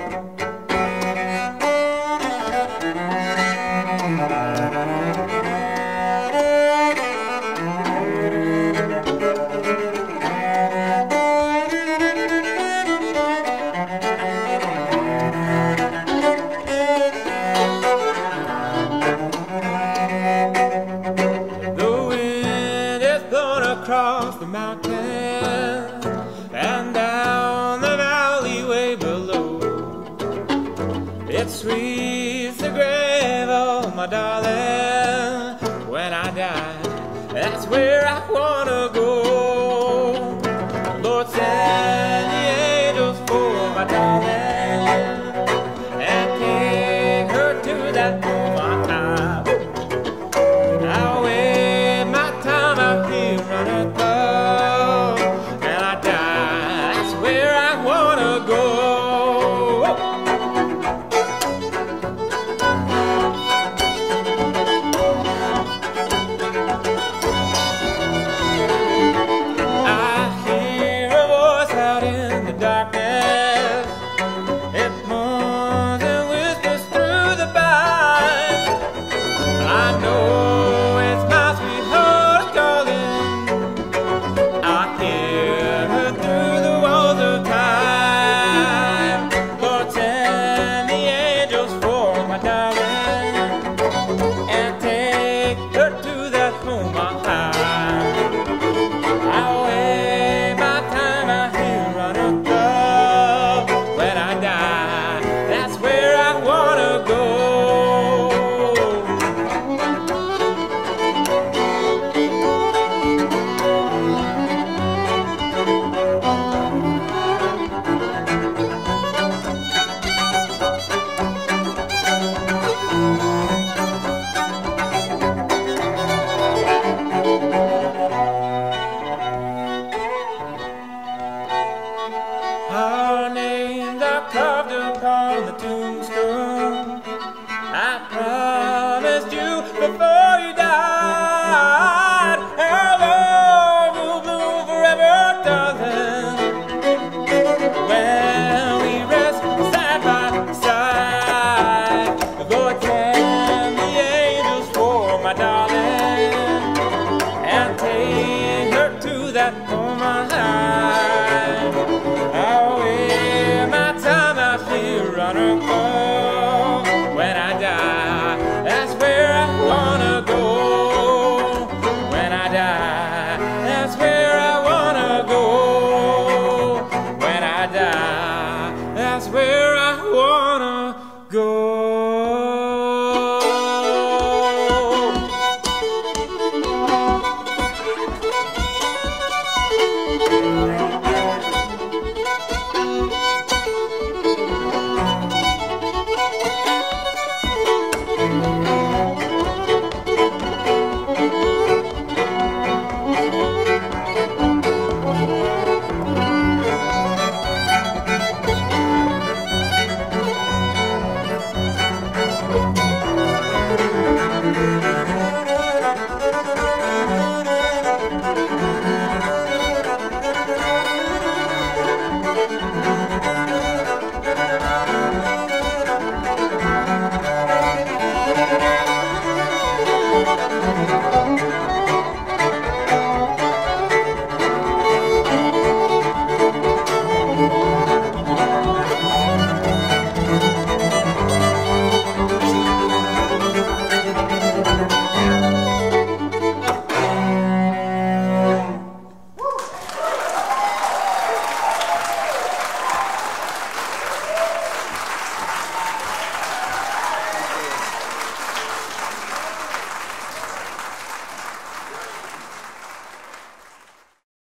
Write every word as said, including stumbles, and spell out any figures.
Across the mountain and down the valley way below, it sweeps the grave of my darling. When I die, that's where I wanna go. Lord, send the angels for my darling and take her to that home I have. I'll wait my time out here running love. When I die, that's where I wanna go. I hear a voice out in the darkness. It moans and whispers through the pine. I know and take her to that home I have. I'll wait my time out here running love. When I die, that's where I wanna go. Our names are carved upon the tombstone. I promised you before you died. Our love will bloom forever, darling, when we rest side by side. Lord, send the angels for my darling and take her to that home I have. I'll wait my time out here running love. When I die, that's where I wanna go. When I die, that's where I wanna go. When I die, that's where I wanna go.